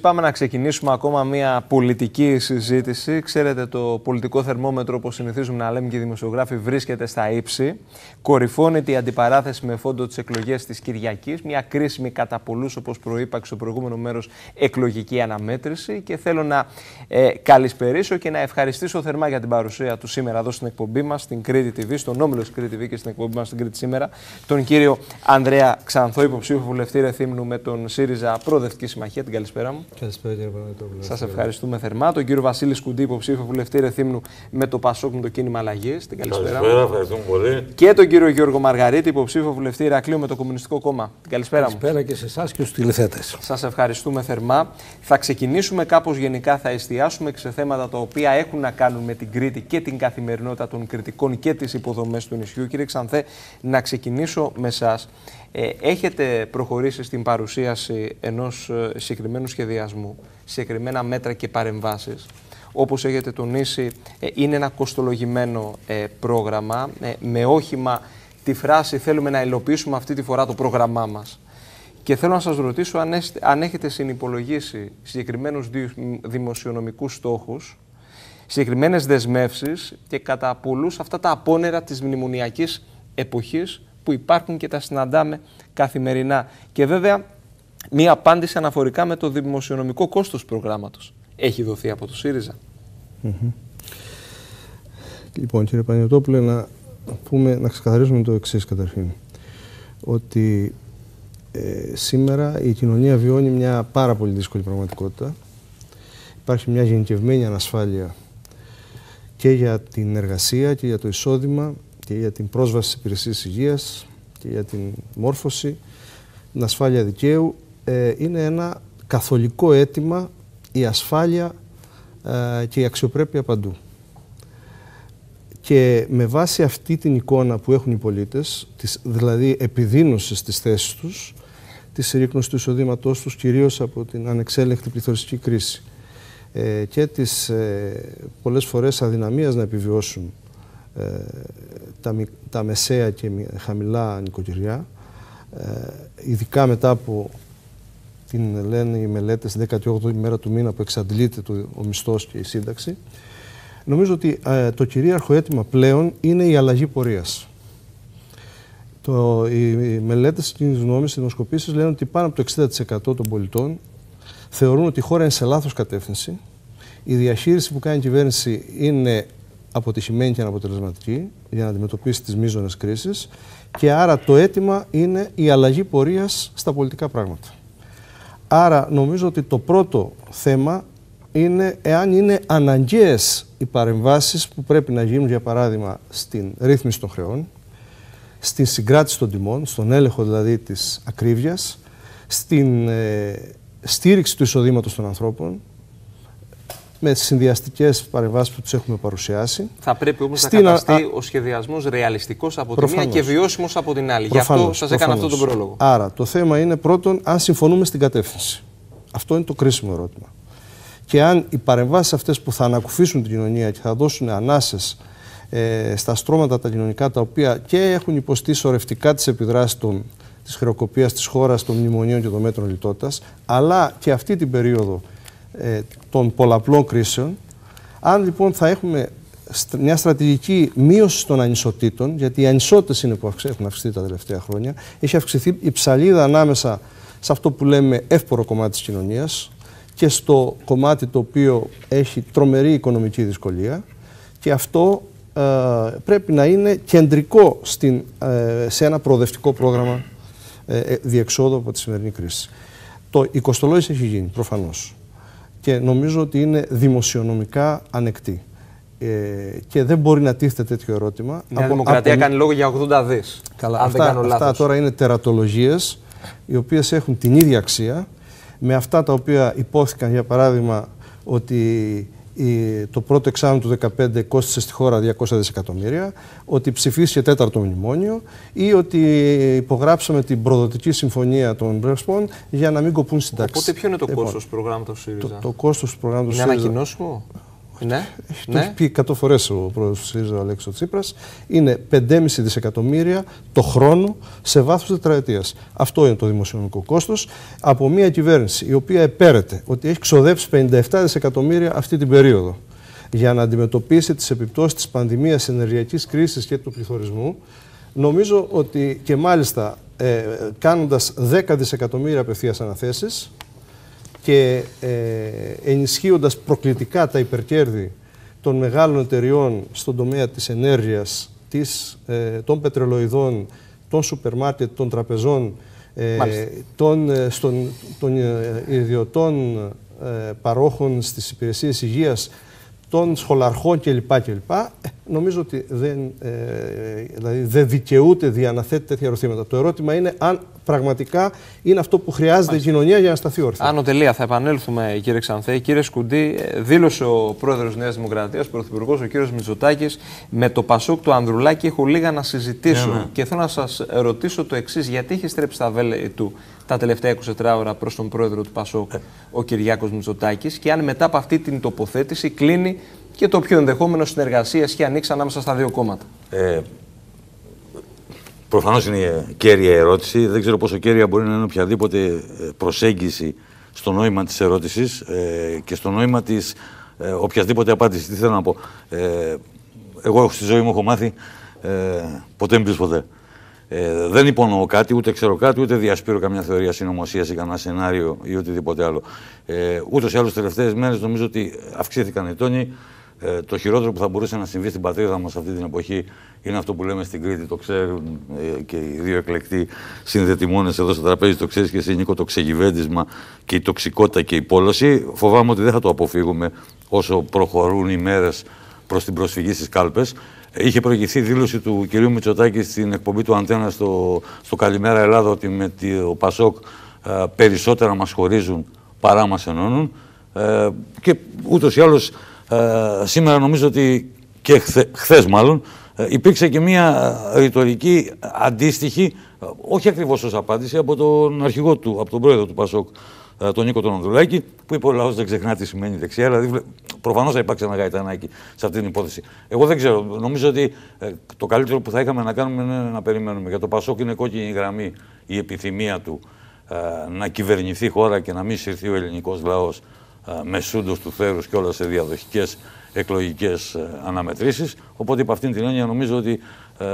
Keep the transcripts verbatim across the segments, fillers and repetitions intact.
πάμε να ξεκινήσουμε ακόμα μια πολιτική συζήτηση. Ξέρετε, το πολιτικό θερμόμετρο, όπως συνηθίζουμε να λέμε και οι δημοσιογράφοι, βρίσκεται στα ύψη. Κορυφώνεται η αντιπαράθεση με φόντο τις εκλογές της Κυριακής. Μια κρίσιμη κατά πολλούς, όπως προείπα στο προηγούμενο μέρος, εκλογική αναμέτρηση. Και θέλω να ε, καλησπερίσω και να ευχαριστήσω θερμά για την παρουσία του σήμερα εδώ στην εκπομπή μας, στην Κρήτη τι βι, στον όμιλο της Κρήτη τι βι και στην εκπομπή μας στην Κρήτη σήμερα, τον κύριο Ανδρέα Ξανθό, υποψήφιο βουλευτή Ρεθύμνου με τον ΣΥΡΙΖΑ Προοδευτική Συμμαχία. Την καλησπέρα μου. Καλησπέρα, κύριε Παναγιώτοπουλε. Σας ευχαριστούμε θερμά. Τον κύριο Βασίλη Σκουντή, υποψήφιο βουλευτή Ρεθύμνου με το ΠΑΣΟΚ με το κίνημα Αλλαγής. Την καλησπέρα. Καλησπέρα, ευχαριστούμε πολύ. Και τον κύριο Γιώργο Μαργαρίτη, υποψήφιο βουλευτή Ηρακλείου με το Κομμουνιστικό Κόμμα. Την καλησπέρα μου. Καλησπέρα και σε εσάς και στους τηλεθέτες. Σας ευχαριστούμε θερμά. Θα ξεκινήσουμε κάπως γενικά, θα εστιάσουμε και σε θέματα τα οποία έχουν να κάνουν με την Κρήτη και την καθημερινότητα των Κρητικών και τις υποδομές του νησιού. Κύριε Ξανθέ, να ξεκινήσω με εσάς. Ε, έχετε προχωρήσει στην παρουσίαση ενός ε, συγκεκριμένου σχεδιασμού, συγκεκριμένα μέτρα και παρεμβάσεις. Όπως έχετε τονίσει, ε, είναι ένα κοστολογημένο ε, πρόγραμμα, ε, με όχημα τη φράση «θέλουμε να υλοποιήσουμε αυτή τη φορά το πρόγραμμά μας». Και θέλω να σας ρωτήσω αν, έστε, αν έχετε συνυπολογίσει συγκεκριμένους δημοσιονομικούς στόχους, συγκεκριμένες δεσμεύσεις και κατά πολλούς αυτά τα απόνερα της μνημονιακής εποχής που υπάρχουν και τα συναντάμε καθημερινά. Και βέβαια, μία απάντηση αναφορικά με το δημοσιονομικό κόστος προγράμματος έχει δοθεί από το ΣΥΡΙΖΑ. Mm-hmm. Λοιπόν, κύριε Παναγιώτοπουλε, να, πούμε, να ξεκαθαρίσουμε το εξής καταρχήν. Ότι ε, σήμερα η κοινωνία βιώνει μια πάρα πολύ δύσκολη πραγματικότητα. Υπάρχει μια γενικευμένη ανασφάλεια και για την εργασία και για το εισόδημα και για την πρόσβαση στις υπηρεσίες υγείας και για την μόρφωση, την ασφάλεια δικαίου. Ε, είναι ένα καθολικό αίτημα η ασφάλεια ε, και η αξιοπρέπεια παντού. Και με βάση αυτή την εικόνα που έχουν οι πολίτες, της, δηλαδή επιδείνωσης της θέσης τους, της συρρίκνωσης του εισοδήματός τους, κυρίως από την ανεξέλεγκτη πληθωριστική κρίση ε, και της ε, πολλές φορές αδυναμίας να επιβιώσουν Ε, τα, τα μεσαία και χαμηλά νοικοκυριά, ε, ειδικά μετά από την λένε οι μελέτες την δέκατη όγδοη μέρα του μήνα που εξαντλείται το, ο μισθός και η σύνταξη. Νομίζω ότι ε, το κυρίαρχο αίτημα πλέον είναι η αλλαγή πορείας. Το, οι, οι μελέτες κοινής γνώμης, οι δημοσκοπήσεις λένε ότι πάνω από το εξήντα τοις εκατό των πολιτών θεωρούν ότι η χώρα είναι σε λάθος κατεύθυνση. Η διαχείριση που κάνει η κυβέρνηση είναι αποτυχημένη και αναποτελεσματική για να αντιμετωπίσει τις μείζονες κρίσεις και άρα το αίτημα είναι η αλλαγή πορείας στα πολιτικά πράγματα. Άρα νομίζω ότι το πρώτο θέμα είναι εάν είναι αναγκαίες οι παρεμβάσεις που πρέπει να γίνουν, για παράδειγμα, στην ρύθμιση των χρεών, στην συγκράτηση των τιμών, στον έλεγχο δηλαδή της ακρίβειας, στην ε, στήριξη του εισοδήματος των ανθρώπων, με τις συνδυαστικές παρεμβάσεις που τους έχουμε παρουσιάσει. Θα πρέπει όμως Στην να καταστεί α... ο σχεδιασμός ρεαλιστικός από προφανώς. τη μία και βιώσιμος από την άλλη. Προφανώς, Γι' αυτό σας έκανα αυτόν τον πρόλογο. Άρα, το θέμα είναι πρώτον αν συμφωνούμε στην κατεύθυνση. Αυτό είναι το κρίσιμο ερώτημα. Και αν οι παρεμβάσεις αυτές που θα ανακουφίσουν την κοινωνία και θα δώσουν ανάσες ε, στα στρώματα τα κοινωνικά, τα οποία και έχουν υποστεί σωρευτικά τις επιδράσεις των, της χρεοκοπίας της χώρας, των μνημονίων και των μέτρων λιτότητας, αλλά και αυτή την περίοδο των πολλαπλών κρίσεων. Αν λοιπόν θα έχουμε μια στρατηγική μείωση των ανισοτήτων, γιατί οι ανισότητες είναι που έχουν αυξηθεί τα τελευταία χρόνια, έχει αυξηθεί η ψαλίδα ανάμεσα σε αυτό που λέμε εύπορο κομμάτι της κοινωνίας και στο κομμάτι το οποίο έχει τρομερή οικονομική δυσκολία, και αυτό ε, πρέπει να είναι κεντρικό στην, ε, σε ένα προοδευτικό πρόγραμμα ε, διεξόδου από τη σημερινή κρίση. Το, η κοστολόγηση έχει γίνει προφανώς και νομίζω ότι είναι δημοσιονομικά ανεκτή. Ε, και δεν μπορεί να τίθεται τέτοιο ερώτημα. Η Νέα Δημοκρατία από... κάνει λόγο για ογδόντα δις. Καλά, αν αυτά, δεν κάνω λάθος. Αυτά τώρα είναι τερατολογίες, οι οποίες έχουν την ίδια αξία με αυτά τα οποία υπόθηκαν, για παράδειγμα, ότι η, το πρώτο εξάμηνο του δύο χιλιάδες δεκαπέντε κόστισε στη χώρα διακόσια δισεκατομμύρια, ότι ψηφίστηκε τέταρτο μνημόνιο ή ότι υπογράψαμε την προδοτική συμφωνία των Πρεσπών για να μην κοπούν συντάξεις. Οπότε ποιο είναι το λοιπόν, κόστος του προγράμματος ΣΥΡΙΖΑ? Το, το κόστος του προγράμματος είναι ΣΥΡΙΖΑ. ανακοινώσιμο? Ναι. Έχει ναι. το πει εκατό φορές ο πρόεδρος του ΣΥΡΙΖΑ, ο Αλέξης Τσίπρας. Είναι πέντε κόμμα πέντε δισεκατομμύρια το χρόνο σε βάθος τετραετίας. Αυτό είναι το δημοσιονομικό κόστος από μια κυβέρνηση η οποία επέρεται ότι έχει ξοδέψει πενήντα επτά δισεκατομμύρια αυτή την περίοδο για να αντιμετωπίσει τις επιπτώσεις της πανδημίας, της ενεργειακής κρίσης και του πληθωρισμού. Νομίζω ότι και μάλιστα ε, κάνοντας δέκα δισεκατομμύρια απευθείας αναθέσεις και ε, ενισχύοντας προκλητικά τα υπερκέρδη των μεγάλων εταιριών στον τομέα της ενέργειας, της, ε, των πετρελοειδών, των σούπερ μάρκετ, των τραπεζών, ε, των, ε, στον, των ε, ιδιωτών ε, παρόχων στις υπηρεσίες υγείας, των σχολαρχών κλπ. κλπ. Νομίζω ότι δεν, ε, δηλαδή δεν δικαιούται διαναθέτει τέτοια ερωτήματα. Το ερώτημα είναι αν πραγματικά είναι αυτό που χρειάζεται Μάλιστα. η κοινωνία για να σταθεί όρθια. Άνω τελεία, θα επανέλθουμε, κύριε Ξανθέ. Κύριε Σκουντή, δήλωσε ο πρόεδρος Νέας Δημοκρατίας, πρωθυπουργός, ο κύριος Μητσοτάκης, με το Πασόκ του Ανδρουλάκη έχω λίγα να συζητήσω. Ναι, ναι. Και θέλω να σας ρωτήσω το εξής: γιατί είχε στρέψει τα βέλη του τα τελευταία είκοσι τέσσερις ώρα προς τον πρόεδρο του Πασόκ, ο Κυριάκος Μητσοτάκης, και αν μετά από αυτή την τοποθέτηση κλείνει και το πιο ενδεχόμενο συνεργασία έχει ανοίξει ανάμεσα στα δύο κόμματα. Ε, προφανώς είναι κέρια ερώτηση. Δεν ξέρω πόσο κέρια μπορεί να είναι οποιαδήποτε προσέγγιση στο νόημα της ερώτησης ε, και στο νόημα της ε, οποιασδήποτε απάντηση. Τι θέλω να πω. Ε, εγώ στη ζωή μου έχω μάθει ε, ποτέ μην πεις ποτέ. Ε, δεν υπονοώ κάτι, ούτε ξέρω κάτι, ούτε διασπείρω καμιά θεωρία συνωμοσίας ή κανένα σενάριο ή οτιδήποτε άλλο. Ε, ούτως ή άλλως, τις τελευταίες μέρες νομίζω ότι αυξήθηκαν οι τόνοι. Ε, το χειρότερο που θα μπορούσε να συμβεί στην πατρίδα μας αυτή την εποχή είναι αυτό που λέμε στην Κρήτη. Το ξέρουν ε, και οι δύο εκλεκτοί συνδετημόνες εδώ στο τραπέζι. Το ξέρεις και εσύ, Νίκο, το ξεγιβέντισμα και η τοξικότητα και η πόλωση. Φοβάμαι ότι δεν θα το αποφύγουμε όσο προχωρούν οι μέρες προς την προσφυγή στις κάλπες. Είχε προηγηθεί δήλωση του κυρίου Μητσοτάκη στην εκπομπή του Αντένα στο, στο Καλημέρα Ελλάδα ότι με το Πασόκ ε, περισσότερα μας χωρίζουν παρά μας ενώνουν. Ε, και ούτως ή άλλως ε, σήμερα νομίζω ότι και χθε, χθες μάλλον ε, υπήρξε και μια ρητορική αντίστοιχη, ε, όχι ακριβώς ως απάντηση, από τον αρχηγό του, από τον πρόεδρο του Πασόκ, τον Νίκο τον Ανδρουλάκη, που είπε ο λαός δεν ξεχνά τι σημαίνει δεξιά. Δηλαδή, προφανώς θα υπάρξει ένα γαϊτανάκι σε αυτή την υπόθεση. Εγώ δεν ξέρω. Νομίζω ότι ε, το καλύτερο που θα είχαμε να κάνουμε είναι να περιμένουμε. Για το Πασόκ είναι κόκκινη γραμμή η επιθυμία του ε, να κυβερνηθεί η χώρα και να μην συρθεί ο ελληνικός λαός ε, με σούντος του θέρους και όλα σε διαδοχικές εκλογικές ε, αναμετρήσεις. Οπότε, υπ' αυτήν την έννοια, νομίζω ότι ε,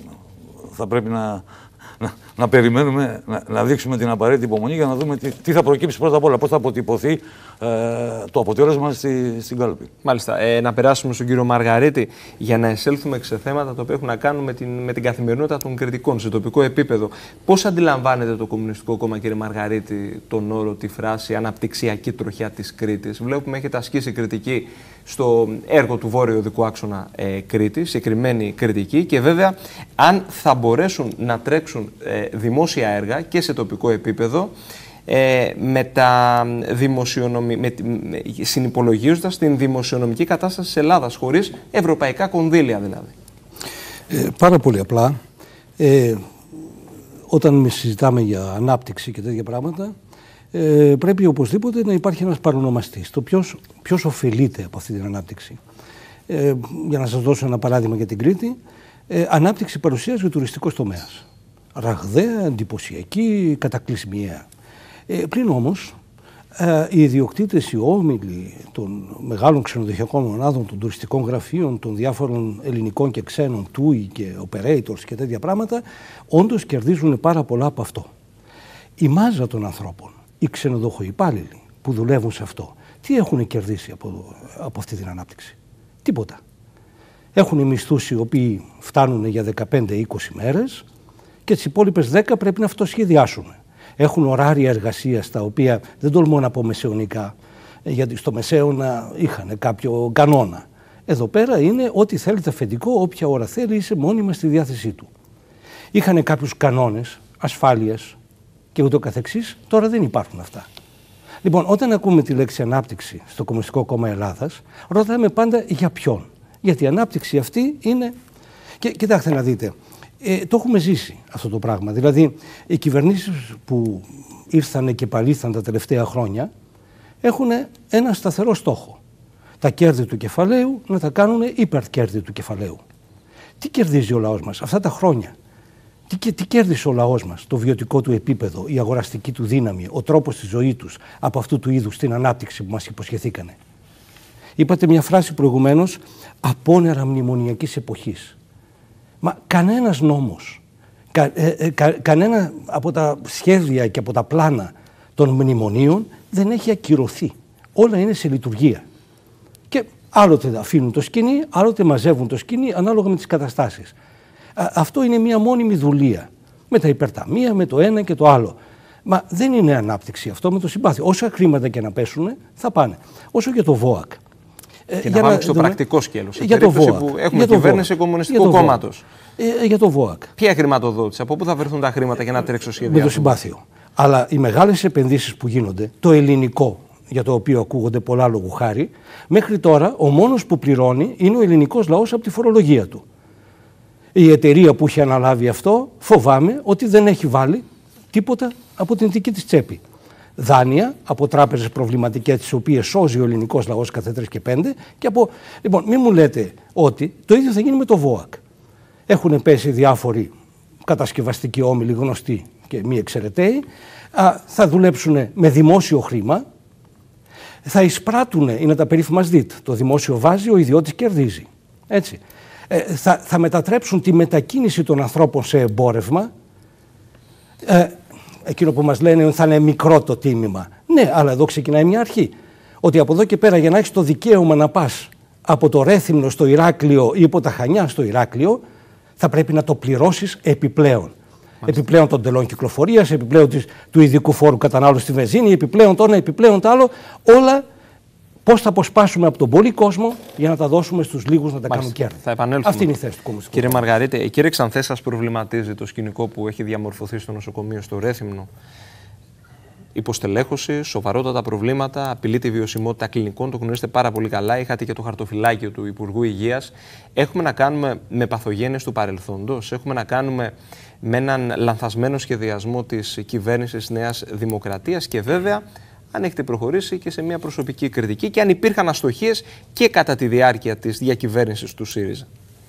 θα πρέπει να. Να, να περιμένουμε, να, να δείξουμε την απαραίτητη υπομονή για να δούμε τι, τι θα προκύψει πρώτα απ' όλα, πώς θα αποτυπωθεί ε, το αποτέλεσμα στη, στην κάλπη. Μάλιστα. Ε, να περάσουμε στον κύριο Μαργαρίτη για να εισέλθουμε σε θέματα τα οποία έχουν να κάνουν με την, με την καθημερινότητα των κριτικών σε τοπικό επίπεδο. Πώς αντιλαμβάνεται το Κομμουνιστικό Κόμμα, κύριε Μαργαρίτη, τον όρο, τη φράση αναπτυξιακή τροχιά της Κρήτης? Βλέπουμε έχετε ασκήσει κριτική στο έργο του Βόρειο Οδικού Άξονα ε, Κρήτη, συγκεκριμένη κριτική, και βέβαια αν θα μπορέσουν να τρέξουν ε, δημόσια έργα και σε τοπικό επίπεδο ε, με τα δημοσιονομι... με, με, συνυπολογίζοντας την δημοσιονομική κατάσταση της Ελλάδας, χωρίς ευρωπαϊκά κονδύλια δηλαδή. Ε, πάρα πολύ απλά, ε, όταν συζητάμε για ανάπτυξη και τέτοια πράγματα, Ε, πρέπει οπωσδήποτε να υπάρχει ένας παρονομαστής. Το ποιος, ποιος ωφελείται από αυτή την ανάπτυξη. Ε, για να σας δώσω ένα παράδειγμα για την Κρήτη, ε, ανάπτυξη παρουσίασε ο τουριστικός τομέας. Ραγδαία, εντυπωσιακή, κατακλυσμιαία. Ε, πλην όμως, ε, οι ιδιοκτήτες, οι όμιλοι των μεγάλων ξενοδοχειακών μονάδων, των τουριστικών γραφείων, των διάφορων ελληνικών και ξένων τούι και operators και τέτοια πράγματα, όντως κερδίζουν πάρα πολλά από αυτό. Η μάζα των ανθρώπων, οι ξενοδοχοϊπάλληλοι που δουλεύουν σε αυτό, τι έχουν κερδίσει από, από αυτή την ανάπτυξη? Τίποτα. Έχουν μισθούς οι οποίοι φτάνουν για δεκαπέντε είκοσι μέρες και τις υπόλοιπες δέκα πρέπει να αυτοσχεδιάσουν. Έχουν ωράρια εργασίας τα οποία δεν τολμώ να πω μεσαιωνικά, γιατί στο μεσαίωνα είχαν κάποιο κανόνα. Εδώ πέρα είναι ό,τι θέλετε αφεντικό, όποια ώρα θέλει είσαι μόνιμα στη διάθεσή του. Είχαν κάποιους κανόνες ασφάλειας και ούτω καθεξής, τώρα δεν υπάρχουν αυτά. Λοιπόν, όταν ακούμε τη λέξη ανάπτυξη στο Κομμουνιστικό Κόμμα Ελλάδας, ρωτάμε πάντα για ποιον. Γιατί η ανάπτυξη αυτή είναι. Και κοιτάξτε να δείτε, ε, το έχουμε ζήσει αυτό το πράγμα. Δηλαδή, οι κυβερνήσεις που ήρθαν και παλήθαν τα τελευταία χρόνια έχουν ένα σταθερό στόχο. τα κέρδη του κεφαλαίου να τα κάνουν υπερκέρδη του κεφαλαίου. Τι κερδίζει ο λαός μας αυτά τα χρόνια? Τι, τι κέρδισε ο λαός μας, το βιωτικό του επίπεδο, η αγοραστική του δύναμη, ο τρόπος της ζωής τους από αυτού του είδους την ανάπτυξη που μας υποσχεθήκανε? Είπατε μια φράση προηγουμένως, απόνερα μνημονιακής εποχής. Μα κανένας νόμος, κα, ε, ε, κα, κανένα από τα σχέδια και από τα πλάνα των μνημονίων δεν έχει ακυρωθεί. Όλα είναι σε λειτουργία. Και άλλοτε αφήνουν το σκηνή, άλλοτε μαζεύουν το σκηνή ανάλογα με τις καταστάσεις. Α, αυτό είναι μια μόνιμη δουλεία. Με τα υπερταμεία, με το ένα και το άλλο. Μα δεν είναι ανάπτυξη αυτό με το συμπάθειο. Όσα χρήματα και να πέσουν θα πάνε. Όσο για το ΒΟΑΚ. Και ε, να πάμε στο δούμε, πρακτικό σκέλος. Για το ΒΟΑΚ. Που έχουμε κυβέρνηση Κομμουνιστικού Κόμματος. Ε, για το ΒΟΑΚ. Ποια χρηματοδότηση, από πού θα βρεθούν τα χρήματα για να τρέξει ο σχεδιασμό? Με το συμπάθειο. Αλλά οι μεγάλες επενδύσεις που γίνονται, το ελληνικό, για το οποίο ακούγονται πολλά λόγου χάρη, μέχρι τώρα ο μόνος που πληρώνει είναι ο ελληνικός λαός από τη φορολογία του. Η εταιρεία που έχει αναλάβει αυτό φοβάμαι ότι δεν έχει βάλει τίποτα από την δική της τσέπη. Δάνεια από τράπεζες προβληματικές, τις οποίες σώζει ο ελληνικός λαός κάθε τρεις και πέντε. Και από... Λοιπόν, μην μου λέτε ότι το ίδιο θα γίνει με το ΒΟΑΚ. Έχουν πέσει διάφοροι κατασκευαστικοί όμιλοι γνωστοί και μη εξαιρεταίοι. Α, θα δουλέψουν με δημόσιο χρήμα. Θα εισπράττουν, είναι τα περίφημα ΣΔΙΤ. Το δημόσιο βάζει, ο ιδιώτης κερδίζει. Έτσι. Ε, θα, θα μετατρέψουν τη μετακίνηση των ανθρώπων σε εμπόρευμα. Ε, εκείνο που μας λένε ότι θα είναι μικρό το τίμημα. Ναι, αλλά εδώ ξεκινάει μια αρχή. Ότι από εδώ και πέρα για να έχεις το δικαίωμα να πας από το Ρέθυμνο στο Ηράκλειο ή από τα Χανιά στο Ηράκλειο, θα πρέπει να το πληρώσεις επιπλέον. Μάλιστα. Επιπλέον των τελών κυκλοφορίας, επιπλέον της, του ειδικού φόρου κατανάλωσης στη βενζίνη, επιπλέον το ένα, επιπλέον το άλλο. Όλα πώς θα αποσπάσουμε από τον πολύ κόσμο για να τα δώσουμε στους λίγους να τα κάνουν κέρδη. Θα επανέλθουμε. Αυτή είναι η θέση του Κομμουνιστικού. Κύριε Μαργαρίτη, κύριε Ξανθέ, σας προβληματίζει το σκηνικό που έχει διαμορφωθεί στο νοσοκομείο στο Ρέθυμνο? Υποστελέχωση, σοβαρότατα προβλήματα, απειλεί τη βιωσιμότητα κλινικών, το γνωρίζετε πάρα πολύ καλά. Είχατε και το χαρτοφυλάκιο του Υπουργού Υγείας. Έχουμε να κάνουμε με παθογένειες του παρελθόντος, έχουμε να κάνουμε με έναν λανθασμένο σχεδιασμό της κυβέρνησης Νέας Δημοκρατίας και βέβαια αν έχετε προχωρήσει και σε μια προσωπική κριτική και αν υπήρχαν αστοχίες και κατά τη διάρκεια της διακυβέρνησης του ΣΥΡΙΖΑ.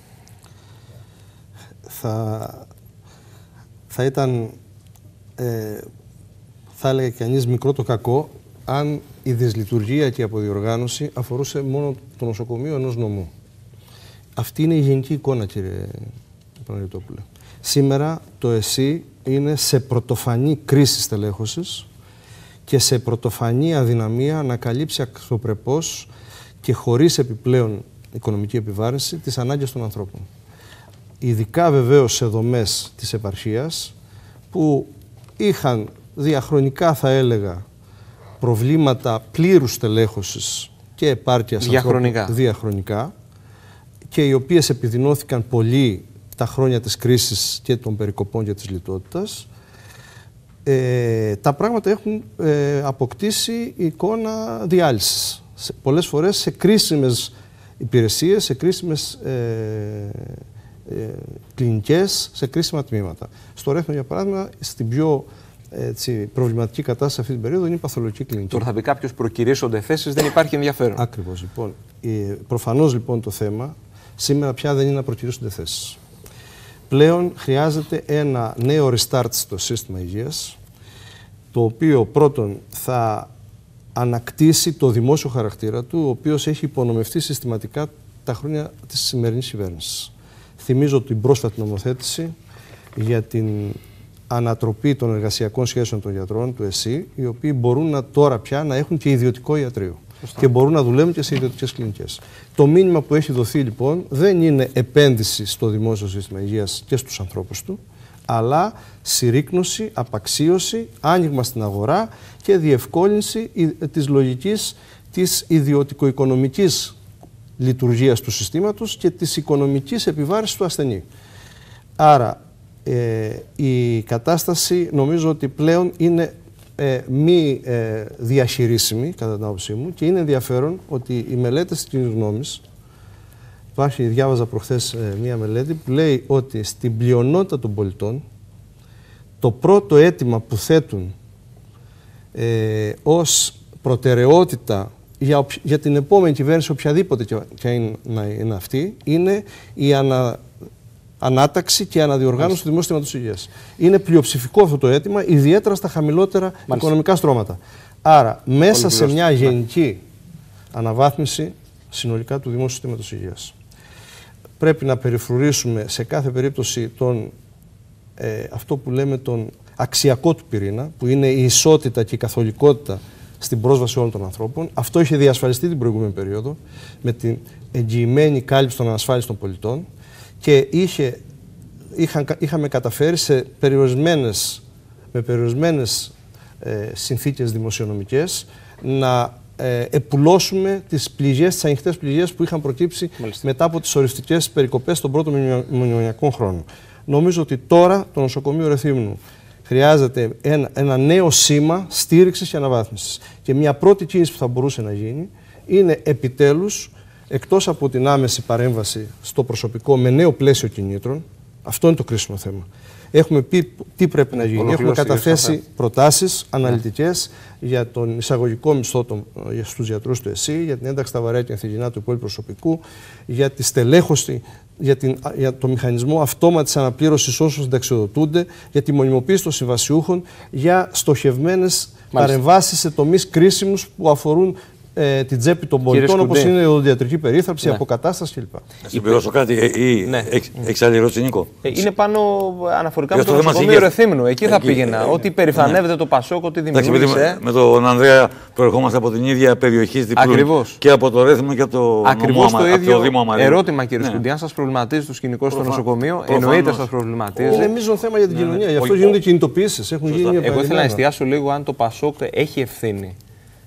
Θα, θα ήταν, ε, θα έλεγε κανείς, μικρό το κακό αν η δυσλειτουργία και η αποδιοργάνωση αφορούσε μόνο το νοσοκομείο ενός νομού. Αυτή είναι η γενική εικόνα, κύριε Παναγιωτόπουλε. Σήμερα το ΕΣΥ είναι σε πρωτοφανή κρίση στελέχωσης και σε πρωτοφανή αδυναμία να καλύψει αξιοπρεπώς και χωρίς επιπλέον οικονομική επιβάρυνση τις ανάγκες των ανθρώπων. Ειδικά βεβαίως σε δομές της επαρχίας που είχαν διαχρονικά, θα έλεγα, προβλήματα πλήρους στελέχωσης και επάρκειας διαχρονικά. διαχρονικά και οι οποίες επιδεινώθηκαν πολύ τα χρόνια της κρίσης και των περικοπών και της λιτότητας. Ε, τα πράγματα έχουν ε, αποκτήσει εικόνα διάλυσης. Σε, πολλές φορές σε κρίσιμες υπηρεσίες, σε κρίσιμες ε, ε, κλινικές, σε κρίσιμα τμήματα. Στο Ρέθυμνο, για παράδειγμα, στην πιο έτσι, προβληματική κατάσταση αυτή την περίοδο είναι η παθολογική κλινική. Τώρα θα πει κάποιος προκυρήσονται θέσεις, δεν υπάρχει ενδιαφέρον. Ακριβώς, λοιπόν. Ε, προφανώς λοιπόν το θέμα σήμερα πια δεν είναι να προκυρήσονται θέσεις. Πλέον χρειάζεται ένα νέο restart στο σύστημα υγείας, το οποίο πρώτον θα ανακτήσει το δημόσιο χαρακτήρα του, ο οποίος έχει υπονομευτεί συστηματικά τα χρόνια της σημερινής κυβέρνησης. Θυμίζω την πρόσφατη νομοθέτηση για την ανατροπή των εργασιακών σχέσεων των γιατρών του ΕΣΥ, οι οποίοι μπορούν να, τώρα πια να έχουν και ιδιωτικό ιατρείο. Σωστά. Και μπορούν να δουλεύουν και σε ιδιωτικές κλινικές. Το μήνυμα που έχει δοθεί λοιπόν δεν είναι επένδυση στο δημόσιο σύστημα υγείας και στους ανθρώπους του, αλλά συρρίκνωση, απαξίωση, άνοιγμα στην αγορά και διευκόλυνση της λογικής της ιδιωτικο-οικονομικής λειτουργίας του συστήματος και της οικονομικής επιβάρησης του ασθενή. Άρα ε, η κατάσταση νομίζω ότι πλέον είναι ε, μη ε, διαχειρίσιμη κατά την άποψή μου και είναι ενδιαφέρον ότι οι μελέτες της κοινής γνώμης, υπάρχει, διάβαζα προχθές ε, μία μελέτη που λέει ότι στην πλειονότητα των πολιτών το πρώτο αίτημα που θέτουν ε, ως προτεραιότητα για, για την επόμενη κυβέρνηση, οποιαδήποτε και, και είναι, να είναι αυτή, είναι η ανα, ανάταξη και αναδιοργάνωση του δημόσιου συστήματος υγείας. Είναι πλειοψηφικό αυτό το αίτημα, ιδιαίτερα στα χαμηλότερα Μάλιστα. οικονομικά στρώματα. Άρα, μέσα σε μια γενική αναβάθμιση συνολικά του δημόσιου συστήματος υγείας, πρέπει να περιφρουρήσουμε σε κάθε περίπτωση τον, ε, αυτό που λέμε τον αξιακό του πυρήνα, που είναι η ισότητα και η καθολικότητα στην πρόσβαση όλων των ανθρώπων. Αυτό είχε διασφαλιστεί την προηγούμενη περίοδο με την εγγυημένη κάλυψη των ανασφάλιστων πολιτών και είχε, είχαν, είχαμε καταφέρει σε περιορισμένες, με περιορισμένες ε, συνθήκες δημοσιονομικές να ε, επουλώσουμε τις πληγές, τις ανοιχτές πληγές που είχαν προκύψει Μάλιστα. μετά από τις οριστικές περικοπές των πρώτων μνημονιακών χρόνων. Νομίζω ότι τώρα το νοσοκομείο Ρεθύμνου χρειάζεται ένα, ένα νέο σήμα στήριξης και αναβάθμισης. Και μια πρώτη κίνηση που θα μπορούσε να γίνει είναι επιτέλους, εκτός από την άμεση παρέμβαση στο προσωπικό με νέο πλαίσιο κινήτρων, αυτό είναι το κρίσιμο θέμα. Έχουμε πει τι πρέπει να γίνει. Έχουμε καταθέσει προτάσεις αναλυτικές για τον εισαγωγικό μισθό στους γιατρούς του ΕΣΥ, για την ένταξη στα βαρέα και ανθυγινά του υπόλοιπου προσωπικού, για τη στελέχωση, για, την, για το μηχανισμό αυτόματης αναπλήρωσης όσων συνταξιοδοτούνται, για τη μονιμοποίηση των συμβασιούχων, για στοχευμένες παρεμβάσεις σε τομείς κρίσιμους που αφορούν ε, την τσέπη των πολιτών, όπως είναι η οδοντιατρική περίθαλψη, η ναι. αποκατάσταση κλπ. Να συμπληρώσω κάτι, ή ναι. έχεις άλλη ερώτηση, Νίκο? Ε, είναι πάνω αναφορικά με το νοσοκομείο Ρεθύμνου. Εκεί θα πήγαινα. Ε, ότι περηφανεύεται ναι. το Πασόκ, ότι δημιούργησε. Με, με τον Ανδρέα προερχόμαστε από την ίδια περιοχή διπλού. Και από το Ρέθυμνο και από το Ακριβώς το ίδιο Δήμο Αμαρίου. Ερώτημα, κύριε Σκουντή, αν σας προβληματίζει το σκηνικό στο νοσοκομείο, εννοείται σας προβληματίζει. Είναι μείζον θέμα για την κοινωνία. Γι' αυτό γίνονται κινητοποιήσεις. Εγώ ήθελα να εστιάσω λίγο αν το Πασόκ έχει ευθύνη.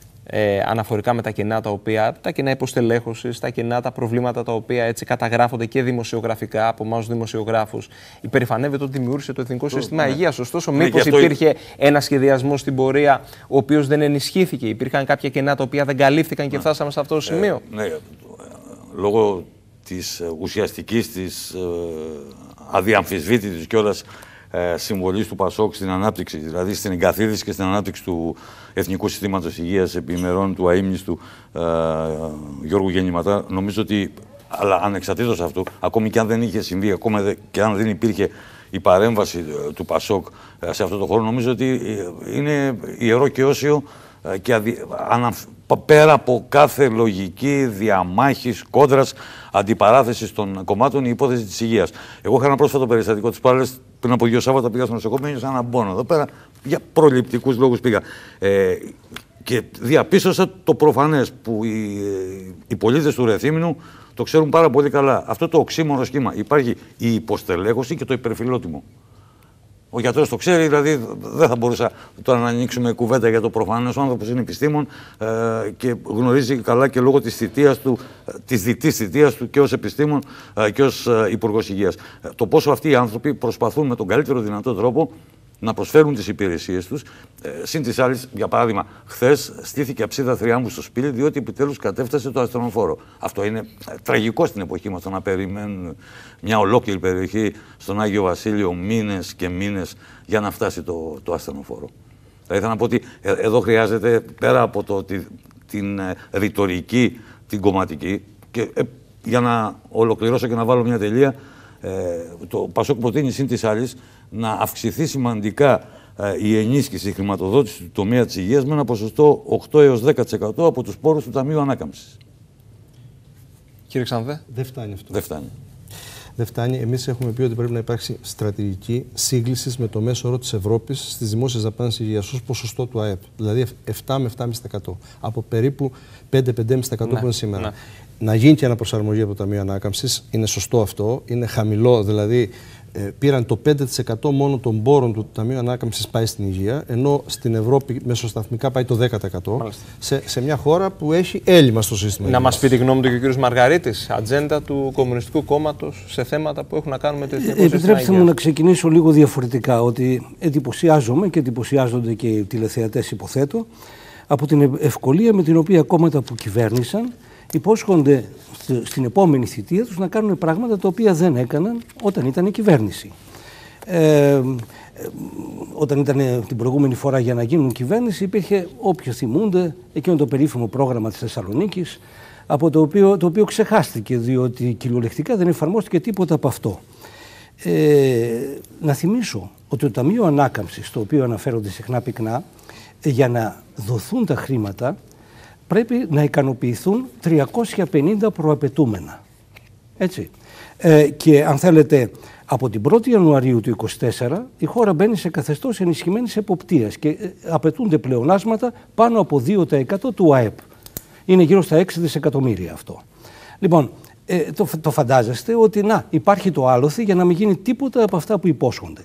Ε, αναφορικά με τα κενά τα οποία, τα κενά υποστελέχωσης, τα κενά, τα προβλήματα τα οποία έτσι καταγράφονται και δημοσιογραφικά από εμάς τους δημοσιογράφους. Υπερηφανεύεται ότι δημιούργησε το Εθνικό Σύστημα ναι. Υγείας. Ωστόσο, ναι, μήπως υπήρχε είναι... ένα σχεδιασμό στην πορεία ο οποίος δεν ενισχύθηκε? Υπήρχαν κάποια κενά τα οποία δεν καλύφθηκαν ναι. και φτάσαμε σε αυτό το σημείο? Ε, ναι, λόγω της ουσιαστικής, της ε, αδιαμφισβήτητης κιόλας Ε, συμβολής του Πασόκ στην ανάπτυξη, δηλαδή στην εγκαθίδρυση και στην ανάπτυξη του Εθνικού Συστήματος Υγείας επί ημερών του αείμνηστου ε, Γιώργου Γεννηματά. Νομίζω ότι, αλλά ανεξαρτήτως αυτού, ακόμη και αν δεν είχε συμβεί, ακόμα και αν δεν υπήρχε η παρέμβαση ε, του Πασόκ ε, σε αυτό το χώρο, νομίζω ότι είναι ιερό και όσιο ε, και αδι, ανα, πέρα από κάθε λογική διαμάχης, κόντρας, αντιπαράθεσης των κομμάτων, η υπόθεση της υγείας. Εγώ είχα ένα πρόσφατο περιστατικό της Πάλες. Πριν από δύο Σάββατα πήγα στο νοσοκομείο, νιώσα έναν πόνο εδώ πέρα. Για προληπτικούς λόγους πήγα. Ε, και διαπίστωσα το προφανές που οι, οι πολίτες του Ρεθύμνου το ξέρουν πάρα πολύ καλά. Αυτό το οξύμορο σχήμα. Υπάρχει η υποστελέχωση και το υπερφιλότιμο. Ο γιατρός το ξέρει, δηλαδή δεν θα μπορούσα τώρα να ανοίξουμε κουβέντα για το προφανές. Ο άνθρωπος είναι επιστήμον ε, και γνωρίζει καλά και λόγω της θητείας του, της διτής θητείας του και ως επιστήμον ε, και ως ε, υπουργός υγείας. Ε, το πόσο αυτοί οι άνθρωποι προσπαθούν με τον καλύτερο δυνατό τρόπο να προσφέρουν τις υπηρεσίες τους. Ε, συν της άλλης, για παράδειγμα, χθες στήθηκε αψίδα θριάμβου στο Σπήλι, διότι επιτέλους κατέφτασε το ασθενοφόρο. Αυτό είναι ε, τραγικό στην εποχή μας, το να περιμένουν μια ολόκληρη περιοχή στον Άγιο Βασίλειο μήνες και μήνες για να φτάσει το, το ασθενοφόρο. Θα ήθελα να πω ότι ε, εδώ χρειάζεται, πέρα από το, τη, την ε, ρητορική, την κομματική, και ε, για να ολοκληρώσω και να βάλω μια τελεία, ε, το Πασόκ προτείνει συν της άλλης να αυξηθεί σημαντικά ε, η ενίσχυση, η χρηματοδότηση του τομέα της υγείας με ένα ποσοστό οκτώ έως δέκα τοις εκατό από τους πόρους του Ταμείου Ανάκαμψης. Κύριε Ξανθέ. Δεν φτάνει αυτό. Δεν φτάνει. Δεν φτάνει. Εμείς έχουμε πει ότι πρέπει να υπάρξει στρατηγική σύγκληση με το μέσο όρο της Ευρώπης στις δημόσιες δαπάνες υγείας ως ποσοστό του ΑΕΠ. Δηλαδή επτά με επτά κόμμα πέντε τοις εκατό. Από περίπου πέντε με πέντε κόμμα πέντε τοις εκατό ναι, που είναι σήμερα. Ναι. Να γίνει και αναπροσαρμογή από το Ταμείο Ανάκαμψης. Είναι σωστό αυτό. Είναι χαμηλό. Δηλαδή ε, πήραν το πέντε τοις εκατό μόνο των πόρων του Ταμείου Ανάκαμψης πάει στην υγεία, ενώ στην Ευρώπη μεσοσταθμικά πάει το δέκα τοις εκατό. Σε, σε μια χώρα που έχει έλλειμμα στο σύστημα. Να μας πει τη γνώμη του και ο κ. Μαργαρίτης, ατζέντα του Κομμουνιστικού Κόμματος σε θέματα που έχουν να κάνουν με το εθνικό σύστημα. Επιτρέψτε μου να ξεκινήσω λίγο διαφορετικά, ότι εντυπωσιάζομαι και εντυπωσιάζονται και οι τηλεθεατές, υποθέτω, από την ευκολία με την οποία κόμματα που κυβέρνησαν υπόσχονται στην επόμενη θητεία τους να κάνουν πράγματα τα οποία δεν έκαναν όταν ήταν η κυβέρνηση. Ε, όταν ήταν την προηγούμενη φορά για να γίνουν κυβέρνηση, υπήρχε, όποιοι θυμούνται, εκείνο το περίφημο πρόγραμμα της Θεσσαλονίκης, από το οποίο, το οποίο ξεχάστηκε, διότι κυριολεκτικά δεν εφαρμόστηκε τίποτα από αυτό. Ε, να θυμίσω ότι το Ταμείο Ανάκαμψης, στο οποίο αναφέρονται συχνά πυκνά, για να δοθούν τα χρήματα, πρέπει να ικανοποιηθούν τριακόσια πενήντα προαπαιτούμενα. Έτσι. Ε, και αν θέλετε, από την πρώτη Ιανουαρίου του είκοσι τέσσερα η χώρα μπαίνει σε καθεστώς ενισχυμένης εποπτείας και ε, απαιτούνται πλεονάσματα πάνω από δύο τοις εκατό του ΑΕΠ. Είναι γύρω στα έξι δισεκατομμύρια αυτό. Λοιπόν, ε, το, το φαντάζεστε ότι να, υπάρχει το άλοθη για να μην γίνει τίποτα από αυτά που υπόσχονται.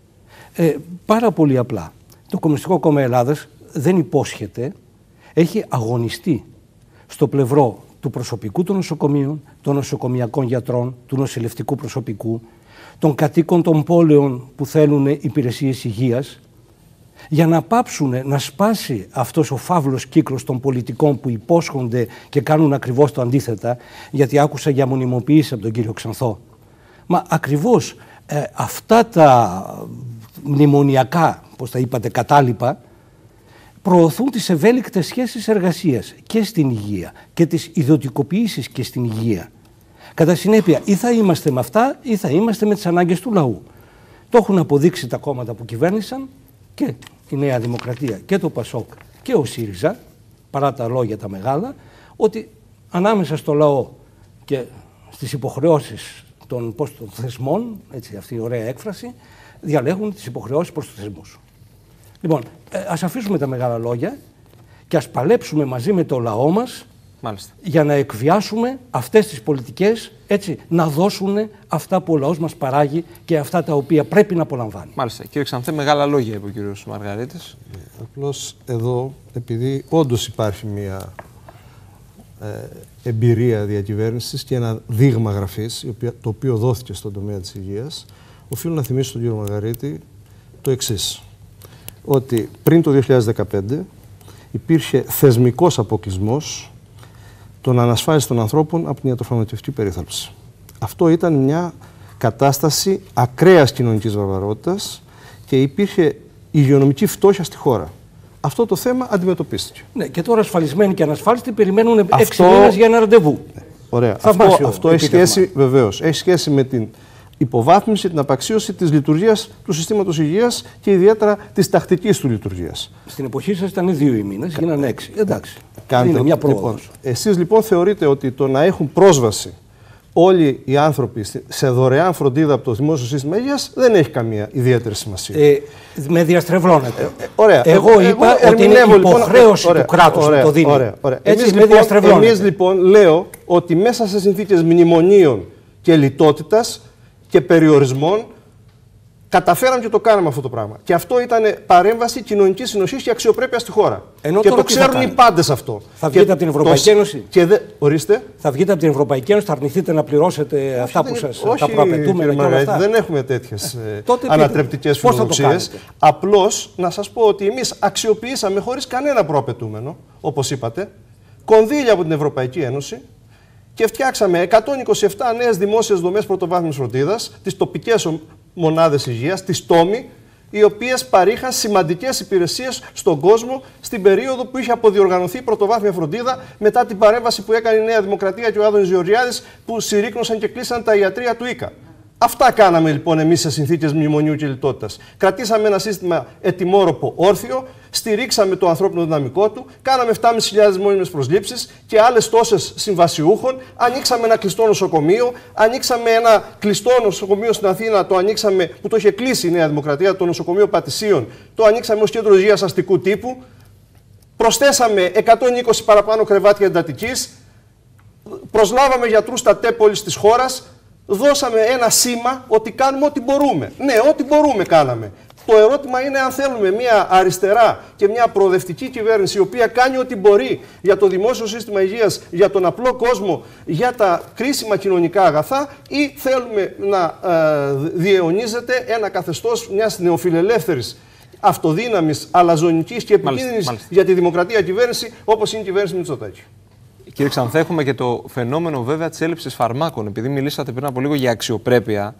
Ε, πάρα πολύ απλά. Το Κομμουνιστικό Κόμμα Ελλάδας δεν υπόσχεται, έχει αγωνιστεί στο πλευρό του προσωπικού των νοσοκομείων, των νοσοκομιακών γιατρών, του νοσηλευτικού προσωπικού, των κατοίκων των πόλεων που θέλουν υπηρεσίες υγείας, για να πάψουν να σπάσει αυτός ο φαύλος κύκλος των πολιτικών που υπόσχονται και κάνουν ακριβώς το αντίθετα, γιατί άκουσα για μονιμοποίηση από τον κύριο Ξανθό. Μα ακριβώς ε, αυτά τα μνημονιακά, πώς τα είπατε, κατάλοιπα, προωθούν τις ευέλικτες σχέσεις εργασίας και στην υγεία και τις ιδιωτικοποιήσεις και στην υγεία. Κατά συνέπεια, ή θα είμαστε με αυτά ή θα είμαστε με τις ανάγκες του λαού. Το έχουν αποδείξει τα κόμματα που κυβέρνησαν, και η Νέα Δημοκρατία και το ΠΑΣΟΚ και ο ΣΥΡΙΖΑ, παρά τα λόγια τα μεγάλα, ότι ανάμεσα στο λαό και στις υποχρεώσεις των, πώς, των θεσμών, έτσι, αυτή η ωραία έκφραση, διαλέγουν τις υποχρεώσεις προς τους θεσμούς. Λοιπόν, ας αφήσουμε τα μεγάλα λόγια και ας παλέψουμε μαζί με το λαό μας, μάλιστα, για να εκβιάσουμε αυτές τις πολιτικές, έτσι, να δώσουν αυτά που ο λαός μας παράγει και αυτά τα οποία πρέπει να απολαμβάνει. Μάλιστα. Κύριε Ξανθέ, μεγάλα λόγια είπε ο κύριος Μαργαρίτης. Ε, απλώς εδώ, επειδή όντως υπάρχει μια ε, εμπειρία διακυβέρνησης και ένα δείγμα γραφής, το οποίο δόθηκε στον τομέα της υγείας, οφείλω να θυμίσω στον κύριο Μαργαρίτη το εξής. Ότι πριν το δύο χιλιάδες δεκαπέντε υπήρχε θεσμικός αποκλεισμός των ανασφάλιστων ανθρώπων από την ιατροφαρμακευτική περίθαλψη. Αυτό ήταν μια κατάσταση ακραίας κοινωνικής βαρβαρότητας και υπήρχε υγειονομική φτώχεια στη χώρα. Αυτό το θέμα αντιμετωπίστηκε. Ναι, και τώρα ασφαλισμένοι και ανασφάλιστοι περιμένουν αυτό... έξι μήνες για ένα ραντεβού. Ναι. Ωραία. Αυτό, αυτό έχει σχέση, βεβαίως, έχει σχέση με την υποβάθμιση, την απαξίωση της λειτουργίας του συστήματος υγείας και ιδιαίτερα της τακτικής του λειτουργίας. Στην εποχή σας ήταν δύο οι μήνες, γίνανε έξι. Εντάξει. Κάντε, είναι μια πρόοδος. Λοιπόν, εσείς λοιπόν θεωρείτε ότι το να έχουν πρόσβαση όλοι οι άνθρωποι σε δωρεάν φροντίδα από το δημόσιο σύστημα υγείας δεν έχει καμία ιδιαίτερη σημασία. Ε, με διαστρεβλώνετε. Ε, ε, ωραία. Εγώ, εγώ είπα εγώ ότι είναι υποχρέωση λοιπόν, του κράτους να το δίνει. Ωραία, ωραία. Έτσι, εμείς, με λοιπόν, διαστρεβλώνετε. εμείς λοιπόν λέω ότι μέσα σε συνθήκες μνημονίων και λιτότητας και περιορισμών καταφέραμε και το κάναμε αυτό το πράγμα. Και αυτό ήταν παρέμβαση κοινωνικής συνοχής και αξιοπρέπειας στη χώρα. Ενώ και το ξέρουν οι πάντες αυτό. Θα βγείτε και από την Ευρωπαϊκή το... Ένωση. Και δε... Ορίστε. Θα βγείτε από την Ευρωπαϊκή Ένωση, θα αρνηθείτε να πληρώσετε όχι, αυτά που σας τα προαπαιτούμενα και όλα αυτά. Δεν έχουμε τέτοιες ανατρεπτικές φιλοδοξίες. Απλώς να σας πω ότι εμείς αξιοποιήσαμε χωρίς κανένα προαπαιτούμενο, όπως είπατε, κονδύλια από την Ευρωπαϊκή Ένωση. Και φτιάξαμε εκατόν είκοσι επτά νέες δημόσιες δομές πρωτοβάθμιας φροντίδας, τις τοπικές μονάδες υγείας, τις ΤΟΜΗ, οι οποίες παρήχαν σημαντικές υπηρεσίες στον κόσμο στην περίοδο που είχε αποδιοργανωθεί η πρωτοβάθμια φροντίδα μετά την παρέμβαση που έκανε η Νέα Δημοκρατία και ο Άδωνης Γεωργιάδης που συρρίκνωσαν και κλείσαν τα ιατρεία του ΙΚΑ. Αυτά κάναμε λοιπόν εμείς σε συνθήκες μνημονίου και λιτότητας. Κρατήσαμε ένα σύστημα ετοιμόρροπο όρθιο, στηρίξαμε το ανθρώπινο δυναμικό του, κάναμε επτάμισι χιλιάδες μόνιμες προσλήψεις και άλλες τόσες συμβασιούχων, ανοίξαμε ένα κλειστό νοσοκομείο, ανοίξαμε ένα κλειστό νοσοκομείο στην Αθήνα, το ανοίξαμε, που το είχε κλείσει η Νέα Δημοκρατία, το νοσοκομείο Πατησίων, το ανοίξαμε ως κέντρο υγείας αστικού τύπου, προσθέσαμε εκατόν είκοσι παραπάνω κρεβάτια εντατικής, προσλάβαμε γιατρούς στα ΤΕΠ όλης της χώρας, δώσαμε ένα σήμα ότι κάνουμε ό,τι μπορούμε. Ναι, ό,τι μπορούμε κάναμε. Το ερώτημα είναι αν θέλουμε μια αριστερά και μια προοδευτική κυβέρνηση η οποία κάνει ό,τι μπορεί για το δημόσιο σύστημα υγείας, για τον απλό κόσμο, για τα κρίσιμα κοινωνικά αγαθά ή θέλουμε να ε, διαιωνίζεται ένα καθεστώς μιας νεοφιλελεύθερης, αυτοδύναμης, αλαζονικής και επικίνδυνης για τη δημοκρατία κυβέρνηση όπως είναι η κυβέρνηση Μητσοτάκη. Κύριε Ξανθέ, έχουμε και το φαινόμενο βέβαια της έλλειψης φαρμάκων. Επειδή μιλήσατε πριν από λίγο για αξιοπρέπεια,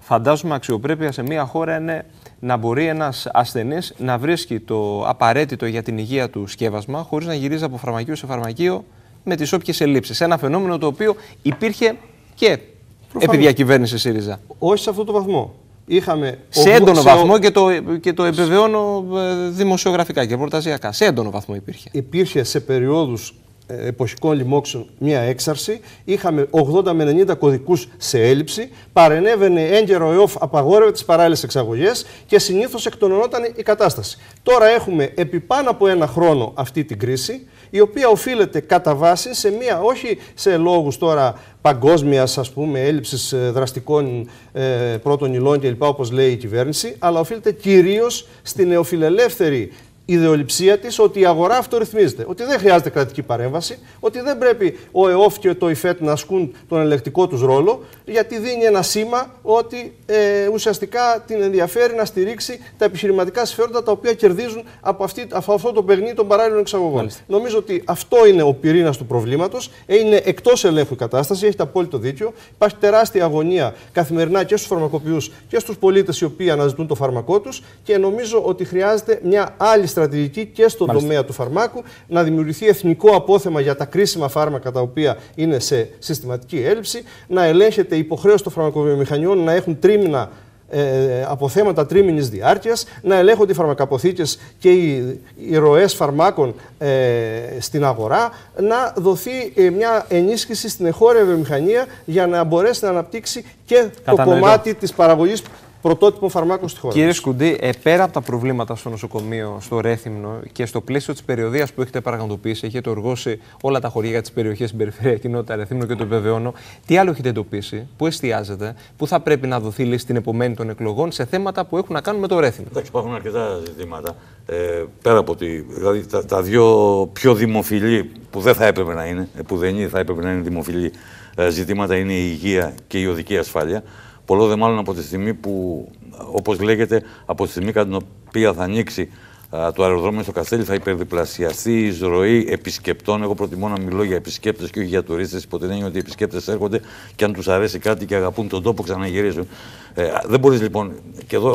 Φαντάζομαι αξιοπρέπεια σε μια χώρα είναι να μπορεί ένας ασθενής να βρίσκει το απαραίτητο για την υγεία του σκεύασμα χωρίς να γυρίζει από φαρμακείο σε φαρμακείο με τις όποιες ελλείψεις. Ένα φαινόμενο το οποίο υπήρχε και επί διακυβέρνηση ΣΥΡΙΖΑ. Όχι σε αυτό το βαθμό. Είχαμε σε έντονο σε βαθμό ο... και, το, και το επιβεβαιώνω δημοσιογραφικά και ρεπορταζιακά. Σε έντονο βαθμό υπήρχε. Υπήρχε σε περιόδους εποχικών λοιμόξεων μια έξαρση. Είχαμε ογδόντα με ενενήντα κωδικούς σε έλλειψη. Παρενέβαινε έγκαιρο ΕΟΦ, απαγόρευε τις παράλληλες εξαγωγές και συνήθως εκτονωνόταν η κατάσταση. Τώρα έχουμε επί πάνω από ένα χρόνο αυτή την κρίση, η οποία οφείλεται κατά βάση σε μια, όχι σε λόγους τώρα παγκόσμιας, ας πούμε, έλλειψης δραστικών ε, πρώτων υλών κλπ. Όπως λέει η κυβέρνηση, αλλά οφείλεται κυρίως στην νεοφιλελεύθερη ιδεολειψία της ότι η αγορά αυτορυθμίζεται, ότι δεν χρειάζεται κρατική παρέμβαση, ότι δεν πρέπει ο ΕΟΦ και το ΙΦΕΤ να ασκούν τον ελεκτικό τους ρόλο, γιατί δίνει ένα σήμα ότι ε, ουσιαστικά την ενδιαφέρει να στηρίξει τα επιχειρηματικά συμφέροντα τα οποία κερδίζουν από, αυτή, από αυτό το παιχνίδι των παράλληλων εξαγωγών. Μάλιστα. Νομίζω ότι αυτό είναι ο πυρήνας του προβλήματος. Είναι εκτός ελέγχου η κατάσταση, έχετε απόλυτο δίκιο. Υπάρχει τεράστια αγωνία καθημερινά και στους φαρμακοποιούς και στους πολίτες οι οποίοι αναζητούν το φάρμακό τους και νομίζω ότι χρειάζεται μια άλλη στρατηγική και στον Μάλιστα. τομέα του φαρμάκου, να δημιουργηθεί εθνικό απόθεμα για τα κρίσιμα φάρμακα τα οποία είναι σε συστηματική έλλειψη, να ελέγχεται η υποχρέωση των φαρμακοβιομηχανιών να έχουν τρίμηνα ε, αποθέματα τρίμηνης διάρκειας, να ελέγχονται οι φαρμακαποθήκες και οι, οι ροές φαρμάκων ε, στην αγορά, να δοθεί ε, μια ενίσχυση στην εγχώρια βιομηχανία για να μπορέσει να αναπτύξει και Κατανοητό. το κομμάτι της παραγωγής πρωτότυπων φαρμάκων στη χώρα. Κύριε Σκουντή, ε, πέρα από τα προβλήματα στο νοσοκομείο, στο Ρέθυμνο και στο πλαίσιο της περιοδίας που έχετε πραγματοποιήσει, έχετε οργώσει όλα τα χωριά της περιοχής στην περιφερειακή κοινότητα Ρέθυμνο και το επιβεβαιώνω, τι άλλο έχετε εντοπίσει, πού εστιάζετε, πού θα πρέπει να δοθεί λύση την επομένη των εκλογών σε θέματα που έχουν να κάνουν με το Ρέθυμνο? Εντάξει, υπάρχουν αρκετά ζητήματα. Ε, πέρα από τη, δηλαδή, τα, τα δύο πιο δημοφιλή που δεν θα έπρεπε να είναι, που δεν θα έπρεπε να είναι δημοφιλή ε, ζητήματα είναι η υγεία και η οδική ασφάλεια. Πολλό δε μάλλον από τη στιγμή που, όπως λέγεται, από τη στιγμή κατά την οποία θα ανοίξει α, το αεροδρόμιο στο Καστέλι, θα υπερδιπλασιαστεί η εισρωή επισκεπτών. Εγώ προτιμώ να μιλώ για επισκέπτες και όχι για τουρίστες, υπό την έννοια ότι οι επισκέπτες έρχονται και αν τους αρέσει κάτι και αγαπούν τον τόπο, ξαναγυρίζουν. Ε, δεν μπορείς λοιπόν, και εδώ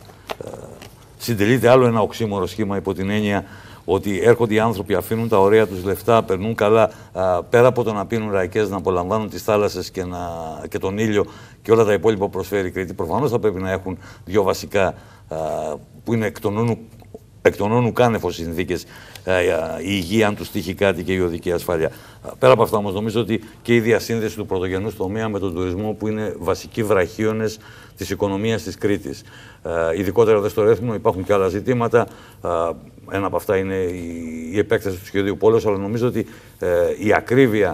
ε, συντελείται άλλο ένα οξύμορο σχήμα υπό την έννοια ότι έρχονται οι άνθρωποι, αφήνουν τα ωραία τους λεφτά, περνούν καλά, α, πέρα από το να πίνουν ραϊκές, να απολαμβάνουν τις θάλασσες και, να, και τον ήλιο και όλα τα υπόλοιπα που προσφέρει η Κρήτη. Προφανώς θα πρέπει να έχουν δύο βασικά α, που είναι εκ των όνου, εκ των όνου κάνευος συνθήκες, α, η υγεία, αν τους τύχει κάτι, και η οδική ασφάλεια. Α, πέρα από αυτά όμως, νομίζω ότι και η διασύνδεση του πρωτογενούς τομέα με τον τουρισμό, που είναι βασικοί βραχίονες της οικονομίας της Κρήτης. Uh, ειδικότερα δε στο Ρέθυμνο υπάρχουν και άλλα ζητήματα. Uh, ένα από αυτά είναι η, η επέκταση του σχεδίου πόλεως, αλλά νομίζω ότι uh, η ακρίβεια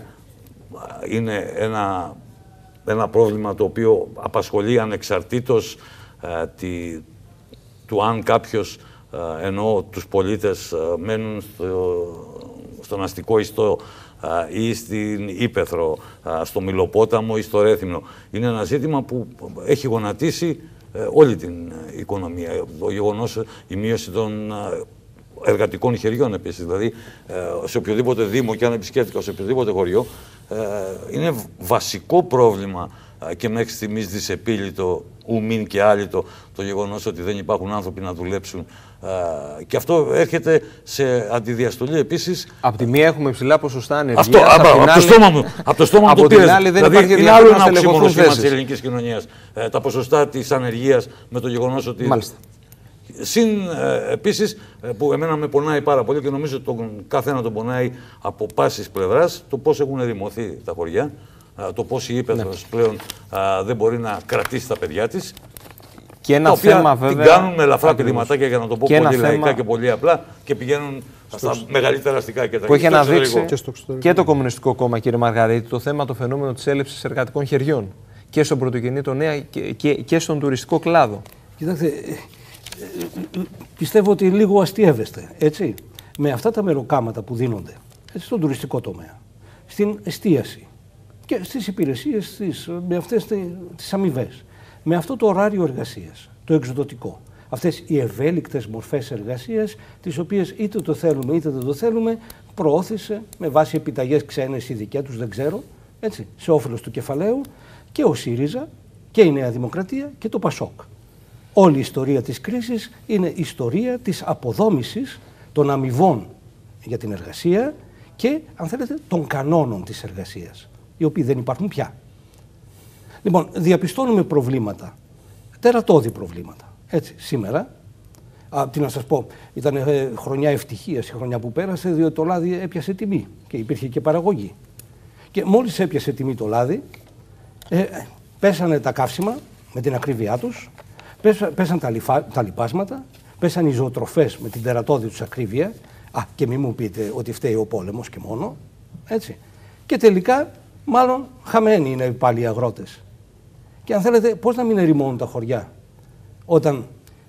είναι ένα, ένα πρόβλημα το οποίο απασχολεί ανεξαρτήτως uh, τη, του αν κάποιος, uh, εννοώ τους πολίτες, uh, μένουν στο, στον αστικό ιστό uh, ή στην Ύπαιθρο, uh, στο Μιλοπόταμο ή στο Ρέθυμνο. Είναι ένα ζήτημα που έχει γονατίσει όλη την οικονομία. Το γεγονός, η μείωση των εργατικών χεριών επίσης. Δηλαδή, σε οποιοδήποτε δήμο, και αν επισκέφτηκα σε οποιοδήποτε χωριό, είναι βασικό πρόβλημα και μέχρι στιγμής δυσεπίλητο, ουμήν και άλυτο, το γεγονός ότι δεν υπάρχουν άνθρωποι να δουλέψουν. Και αυτό έρχεται σε αντιδιαστολή επίσης. Από τη μία έχουμε υψηλά ποσοστά ανεργίας. Αυτό, από, από, το στόμα μου, από το στόμα μου το πήρες. Άλλη, δεν δηλαδή, είναι άλλο ένα οξύμορο σχήμα της ελληνικής κοινωνίας. Ε, τα ποσοστά της ανεργίας με το γεγονός ότι... Μάλιστα. Συν ε, επίσης, ε, που εμένα με πονάει πάρα πολύ και νομίζω ότι τον καθένα τον πονάει από πάσης πλευράς, το πώς έχουν ερημωθεί τα χωριά, ε, το πώς η Ύπαιθρος ναι. πλέον ε, δεν μπορεί να κρατήσει τα παιδιά της. Και ένα τα οποία θέμα, βέβαια, την κάνουν με ελαφρά πηδηματάκια, για να το πω και πολύ λαϊκά θέμα... και πολύ απλά, και πηγαίνουν στα μεγαλύτερα αστικά κέντρα. Που έχει αναδείξει και, και το Κομμουνιστικό Κόμμα, κύριε Μαργαρίτη, το θέμα, το φαινόμενο της έλλειψης εργατικών χεριών και στον πρωτογενή τομέα και, και, και στον τουριστικό κλάδο. Κοιτάξτε, πιστεύω ότι λίγο αστιεύεστε, έτσι, με αυτά τα μεροκάματα που δίνονται, έτσι, στον τουριστικό τομέα, στην εστίαση και στις υπηρεσίες, στις, με αυτές τις αμοιβές, με αυτό το ωράριο εργασίας, το εκδοτικό. Αυτές οι ευέλικτες μορφές εργασίας, τις οποίες είτε το θέλουμε είτε δεν το θέλουμε, προώθησε με βάση επιταγές ξένες ή δικές τους, δεν ξέρω, έτσι, σε όφελος του κεφαλαίου, και ο ΣΥΡΙΖΑ Και η Νέα Δημοκρατία και το Πασόκ. Όλη η ιστορία της κρίσης είναι ιστορία της αποδόμησης των αμοιβών για την εργασία και, αν θέλετε, των κανόνων της εργασίας, οι οποίοι δεν υπάρχουν πια. Λοιπόν, διαπιστώνουμε προβλήματα, τερατώδη προβλήματα. Έτσι, σήμερα, α, τι να σας πω, ήταν ε, χρονιά ευτυχίας η χρονιά που πέρασε, διότι το λάδι έπιασε τιμή και υπήρχε και παραγωγή. Και μόλις έπιασε τιμή το λάδι, ε, πέσανε τα καύσιμα με την ακρίβειά τους, πέσα, πέσαν τα, λιφα, τα λιπάσματα, πέσαν οι ζωοτροφές με την τερατώδη τους ακρίβεια. Α, και μην μου πείτε ότι φταίει ο πόλεμος και μόνο, έτσι. Και τελικά, μάλλον, χαμένοι είναι πάλι οι αγρότες. Και αν θέλετε, πώς να μην ερημώνουν τα χωριά, όταν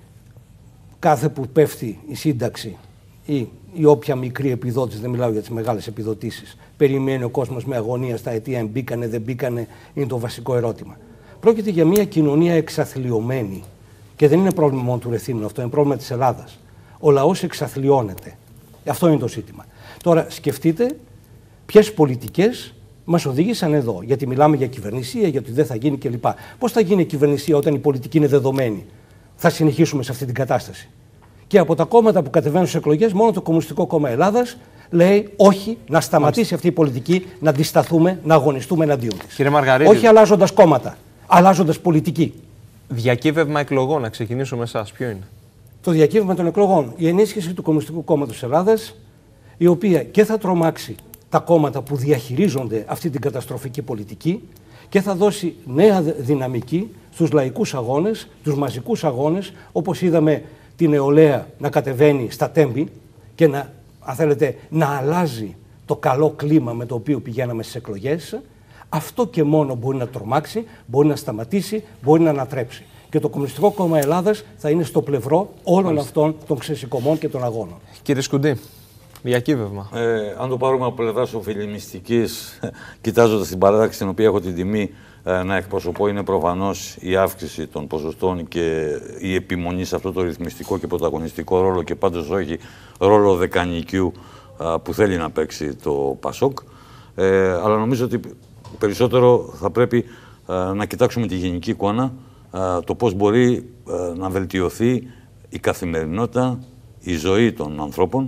κάθε που πέφτει η σύνταξη ή η όποια μικρή επιδότηση, δεν μιλάω για τις μεγάλες επιδοτήσεις, περιμένει ο κόσμος με αγωνία στα αιτία, μπήκανε, δεν μπήκανε, είναι το βασικό ερώτημα. Πρόκειται για μια κοινωνία εξαθλιωμένη και δεν είναι πρόβλημα μόνο του Ρεθύμνου, αυτό είναι πρόβλημα της Ελλάδας. Ο λαός εξαθλιώνεται. Αυτό είναι το ζήτημα. Τώρα σκεφτείτε ποιες πολιτικές μας οδήγησαν εδώ. Γιατί μιλάμε για κυβερνησία, γιατί δεν θα γίνει κλπ. Πώς θα γίνει η κυβερνησία όταν η πολιτική είναι δεδομένη? Θα συνεχίσουμε σε αυτή την κατάσταση. Και από τα κόμματα που κατεβαίνουν στις εκλογές, μόνο το Κομμουνιστικό Κόμμα Ελλάδας λέει όχι, να σταματήσει Μάλιστα. αυτή η πολιτική, να αντισταθούμε, να αγωνιστούμε εναντίον της. Κύριε Μαργαρίτη, όχι αλλάζοντας κόμματα, αλλάζοντας πολιτική. Διακύβευμα εκλογών, να ξεκινήσω με εσάς, ποιο είναι? Το διακύβευμα των εκλογών, η ενίσχυση του Κομμουνιστικού Κόμματος Ελλάδας, η οποία και θα τρομάξει τα κόμματα που διαχειρίζονται αυτή την καταστροφική πολιτική και θα δώσει νέα δυναμική στους λαϊκούς αγώνες, τους μαζικούς αγώνες, όπως είδαμε την νεολαία να κατεβαίνει στα τέμπη και να, αν θέλετε, να αλλάζει το καλό κλίμα με το οποίο πηγαίναμε στις εκλογές. Αυτό και μόνο μπορεί να τρομάξει, μπορεί να σταματήσει, μπορεί να ανατρέψει. Και το Κομμουνιστικό Κόμμα Ελλάδας θα είναι στο πλευρό όλων Μάλιστα. αυτών των ξεσηκωμών και των αγώνων. Κύριε Σκουντή, διακύβευμα. Ε, αν το πάρουμε από πλευράς οφειλημιστικής, κοιτάζοντας την παράταξη στην οποία έχω την τιμή ε, να εκπροσωπώ, είναι προφανώς η αύξηση των ποσοστών και η επιμονή σε αυτό το ρυθμιστικό και πρωταγωνιστικό ρόλο και πάντως όχι ρόλο δεκανικιού ε, που θέλει να παίξει το Πασόκ. Ε, αλλά νομίζω ότι περισσότερο θα πρέπει ε, να κοιτάξουμε τη γενική εικόνα, ε, το πώς μπορεί ε, να βελτιωθεί η καθημερινότητα, η ζωή των ανθρώπων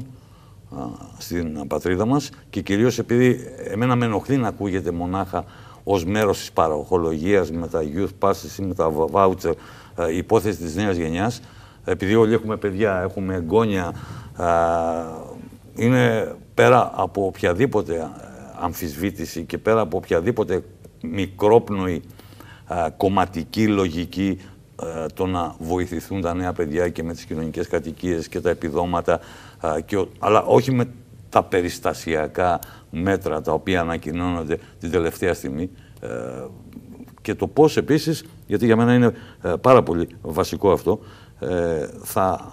στην πατρίδα μας και κυρίως επειδή εμένα με ενοχλεί να ακούγεται μονάχα ως μέρος της παροχολογίας με τα youth passes ή με τα voucher η υπόθεση της νέας γενιάς, επειδή όλοι έχουμε παιδιά, έχουμε εγγόνια, είναι πέρα από οποιαδήποτε αμφισβήτηση και πέρα από οποιαδήποτε μικρόπνοη κομματική λογική το να βοηθηθούν τα νέα παιδιά και με τις κοινωνικές κατοικίες και τα επιδόματα, και, αλλά όχι με τα περιστασιακά μέτρα τα οποία ανακοινώνονται την τελευταία στιγμή και το πώς επίσης, γιατί για μένα είναι πάρα πολύ βασικό αυτό, θα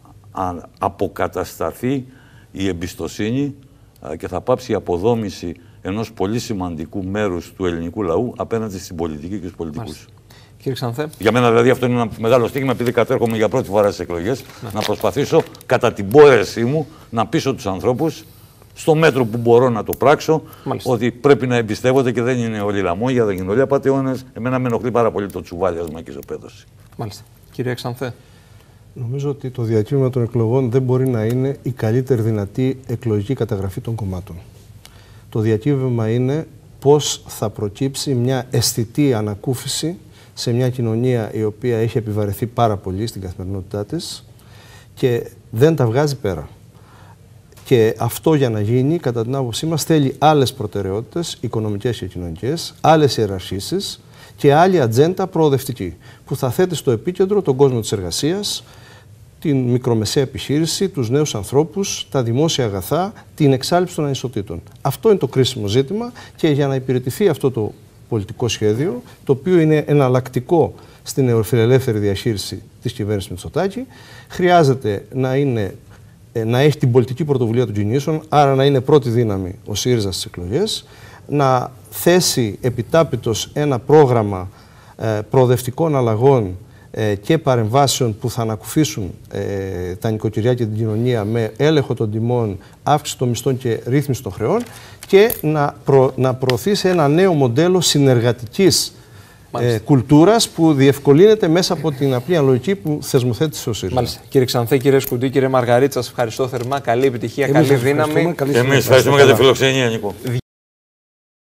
αποκατασταθεί η εμπιστοσύνη και θα πάψει η αποδόμηση ενός πολύ σημαντικού μέρους του ελληνικού λαού απέναντι στην πολιτική και στους πολιτικούς. Μάλιστα. Κύριε Ξανθέ. Για μένα δηλαδή αυτό είναι ένα μεγάλο στοίχημα, επειδή κατέρχομαι για πρώτη φορά στις εκλογές, ναι. να προσπαθήσω κατά την πόρεσή μου να πείσω τους ανθρώπους στο μέτρο που μπορώ να το πράξω, Μάλιστα. ότι πρέπει να εμπιστεύονται και δεν είναι όλοι λαμόγια, δεν είναι όλοι απατεώνες. Εμένα με ενοχλεί πάρα πολύ το τσουβάλιασμα και η ισοπαίδωση. Μάλιστα. Κύριε Ξανθέ. Νομίζω ότι το διακύβευμα των εκλογών δεν μπορεί να είναι η καλύτερη δυνατή εκλογική καταγραφή των κομμάτων. Το διακύβευμα είναι πώς θα προκύψει μια αισθητή ανακούφιση σε μια κοινωνία η οποία έχει επιβαρεθεί πάρα πολύ στην καθημερινότητά της και δεν τα βγάζει πέρα. Και αυτό για να γίνει, κατά την άποψή μας, θέλει άλλες προτεραιότητες, οικονομικές και κοινωνικές, άλλες ιεραρχήσεις και άλλη ατζέντα προοδευτική, που θα θέτει στο επίκεντρο τον κόσμο της εργασίας, την μικρομεσαία επιχείρηση, τους νέους ανθρώπους, τα δημόσια αγαθά, την εξάλειψη των ανισοτήτων. Αυτό είναι το κρίσιμο ζήτημα και για να υπηρετηθεί αυτό το πολιτικό σχέδιο, το οποίο είναι εναλλακτικό στην νεοφιλελεύθερη διαχείριση της κυβέρνησης Μητσοτάκη, χρειάζεται να, είναι, να έχει την πολιτική πρωτοβουλία των κινήσεων, άρα να είναι πρώτη δύναμη ο ΣΥΡΙΖΑ στις εκλογές, να θέσει επιτάπητος ένα πρόγραμμα ε, προοδευτικών αλλαγών ε, και παρεμβάσεων που θα ανακουφίσουν ε, τα νοικοκυριά και την κοινωνία με έλεγχο των τιμών, αύξηση των μισθών και ρύθμιση των χρεών και να, προ, να προωθήσει ένα νέο μοντέλο συνεργατικής ε, κουλτούρας που διευκολύνεται μέσα από την απλή αναλογική που θεσμοθέτησε ο ΣΥΡΙΖΑ. Μάλιστα. Κύριε Ξανθέ, κύριε Σκουντή, κύριε Μαργαρίτσα, σας ευχαριστώ θερμά. Καλή επιτυχία, Εμείς καλή δύναμη. ευχαριστούμε. Καλή Εμείς ευχαριστούμε για τη φιλοξενία, Νίκο.